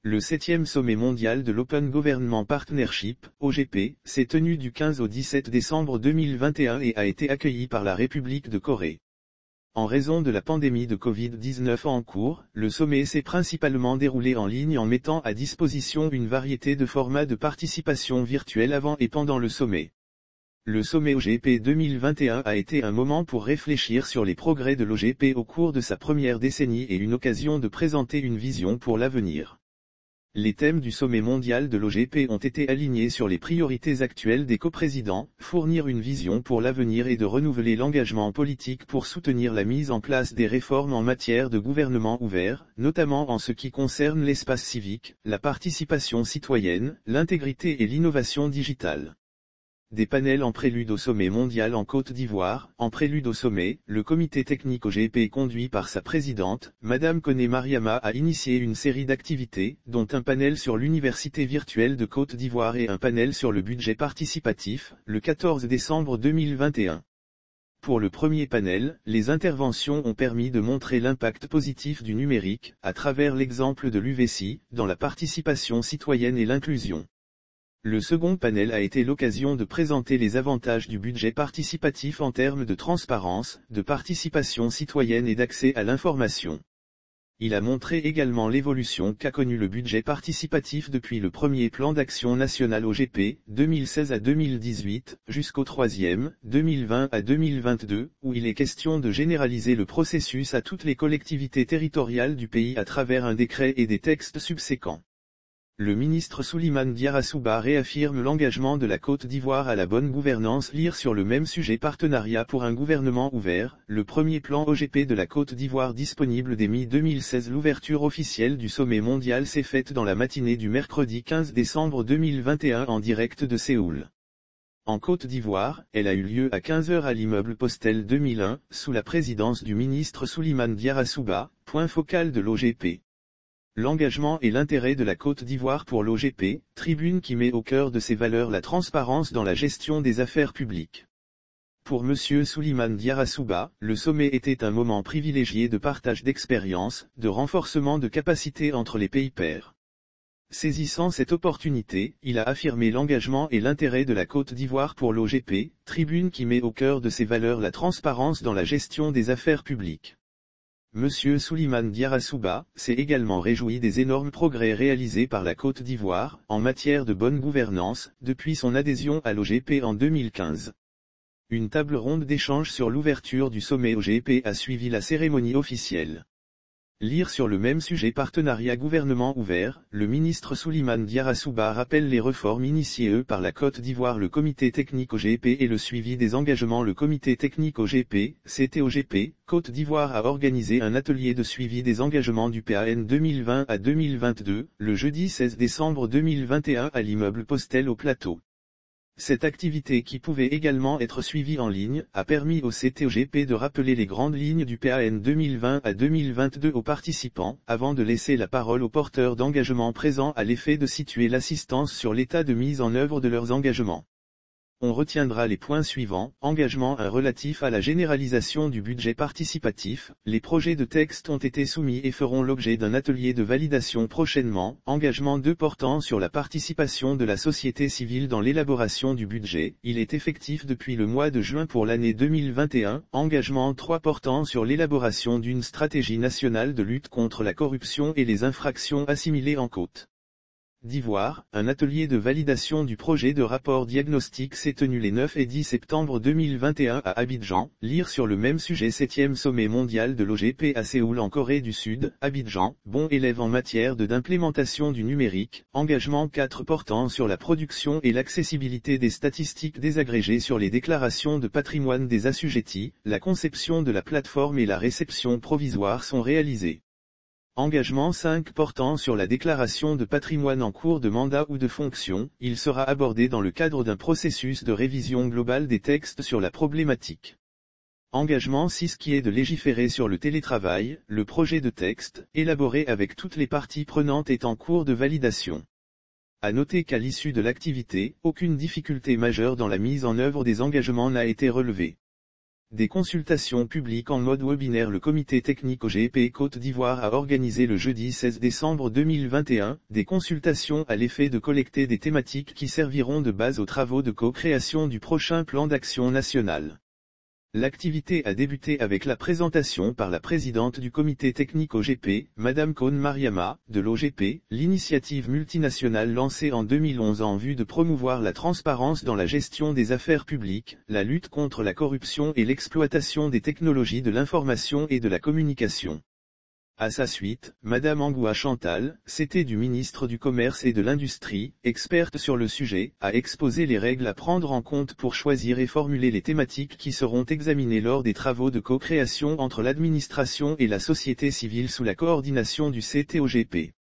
Le 7e sommet mondial de l'Open Government Partnership, OGP, s'est tenu du 15 au 17 décembre 2021 et a été accueilli par la République de Corée. En raison de la pandémie de Covid-19 en cours, le sommet s'est principalement déroulé en ligne en mettant à disposition une variété de formats de participation virtuelle avant et pendant le sommet. Le sommet OGP 2021 a été un moment pour réfléchir sur les progrès de l'OGP au cours de sa première décennie et une occasion de présenter une vision pour l'avenir. Les thèmes du sommet mondial de l'OGP ont été alignés sur les priorités actuelles des coprésidents, fournir une vision pour l'avenir et de renouveler l'engagement politique pour soutenir la mise en place des réformes en matière de gouvernement ouvert, notamment en ce qui concerne l'espace civique, la participation citoyenne, l'intégrité et l'innovation digitale. Des panels en prélude au sommet mondial en Côte d'Ivoire. En prélude au sommet, le comité technique OGP conduit par sa présidente, Madame Koné Mariama, a initié une série d'activités, dont un panel sur l'université virtuelle de Côte d'Ivoire et un panel sur le budget participatif, le 14 décembre 2021. Pour le premier panel, les interventions ont permis de montrer l'impact positif du numérique, à travers l'exemple de l'UVC, dans la participation citoyenne et l'inclusion. Le second panel a été l'occasion de présenter les avantages du budget participatif en termes de transparence, de participation citoyenne et d'accès à l'information. Il a montré également l'évolution qu'a connue le budget participatif depuis le premier plan d'action national OGP, 2016 à 2018, jusqu'au troisième, 2020 à 2022, où il est question de généraliser le processus à toutes les collectivités territoriales du pays à travers un décret et des textes subséquents. Le ministre Souleymane Diarra réaffirme l'engagement de la Côte d'Ivoire à la bonne gouvernance. Lire sur le même sujet. Partenariat pour un gouvernement ouvert, le premier plan OGP de la Côte d'Ivoire disponible dès mi-2016. L'ouverture officielle du sommet mondial s'est faite dans la matinée du mercredi 15 décembre 2021 en direct de Séoul. En Côte d'Ivoire, elle a eu lieu à 15 h à l'immeuble Postel 2001, sous la présidence du ministre Souleymane Diarra, point focal de l'OGP. L'engagement et l'intérêt de la Côte d'Ivoire pour l'OGP, tribune qui met au cœur de ses valeurs la transparence dans la gestion des affaires publiques. Pour M. Souleymane Diarra, le sommet était un moment privilégié de partage d'expériences, de renforcement de capacités entre les pays pairs. Saisissant cette opportunité, il a affirmé l'engagement et l'intérêt de la Côte d'Ivoire pour l'OGP, tribune qui met au cœur de ses valeurs la transparence dans la gestion des affaires publiques. Monsieur Souleymane Diarra s'est également réjoui des énormes progrès réalisés par la Côte d'Ivoire, en matière de bonne gouvernance, depuis son adhésion à l'OGP en 2015. Une table ronde d'échange sur l'ouverture du sommet OGP a suivi la cérémonie officielle. Lire sur le même sujet. Partenariat gouvernement ouvert, le ministre Souleymane Diarra rappelle les réformes initiées par la Côte d'Ivoire. Le comité technique OGP et le suivi des engagements. Le comité technique OGP, CTOGP, Côte d'Ivoire a organisé un atelier de suivi des engagements du PAN 2020 à 2022, le jeudi 16 décembre 2021 à l'immeuble Postel au Plateau. Cette activité, qui pouvait également être suivie en ligne, a permis au CTOGP de rappeler les grandes lignes du PAN 2020 à 2022 aux participants, avant de laisser la parole aux porteurs d'engagement présents à l'effet de situer l'assistance sur l'état de mise en œuvre de leurs engagements. On retiendra les points suivants. Engagement 1 relatif à la généralisation du budget participatif. Les projets de texte ont été soumis et feront l'objet d'un atelier de validation prochainement. Engagement 2 portant sur la participation de la société civile dans l'élaboration du budget. Il est effectif depuis le mois de juin pour l'année 2021. Engagement 3 portant sur l'élaboration d'une stratégie nationale de lutte contre la corruption et les infractions assimilées en Côte d'Ivoire. Un atelier de validation du projet de rapport diagnostic s'est tenu les 9 et 10 septembre 2021 à Abidjan. Lire sur le même sujet. 7e sommet mondial de l'OGP à Séoul en Corée du Sud. Abidjan, bon élève en matière d'implémentation du numérique. Engagement 4 portant sur la production et l'accessibilité des statistiques désagrégées sur les déclarations de patrimoine des assujettis. La conception de la plateforme et la réception provisoire sont réalisées. Engagement 5 portant sur la déclaration de patrimoine en cours de mandat ou de fonction. Il sera abordé dans le cadre d'un processus de révision globale des textes sur la problématique. Engagement 6 qui est de légiférer sur le télétravail. Le projet de texte, élaboré avec toutes les parties prenantes, est en cours de validation. À noter qu'à l'issue de l'activité, aucune difficulté majeure dans la mise en œuvre des engagements n'a été relevée. des consultations publiques en mode webinaire. Le comité technique OGP Côte d'Ivoire a organisé le jeudi 16 décembre 2021, des consultations à l'effet de collecter des thématiques qui serviront de base aux travaux de co-création du prochain plan d'action national. L'activité a débuté avec la présentation par la présidente du comité technique OGP, Madame Koun Mariama, de l'OGP, l'initiative multinationale lancée en 2011 en vue de promouvoir la transparence dans la gestion des affaires publiques, la lutte contre la corruption et l'exploitation des technologies de l'information et de la communication. À sa suite, Madame Angoua Chantal, CT du ministre du Commerce et de l'Industrie, experte sur le sujet, a exposé les règles à prendre en compte pour choisir et formuler les thématiques qui seront examinées lors des travaux de co-création entre l'administration et la société civile sous la coordination du CTOGP.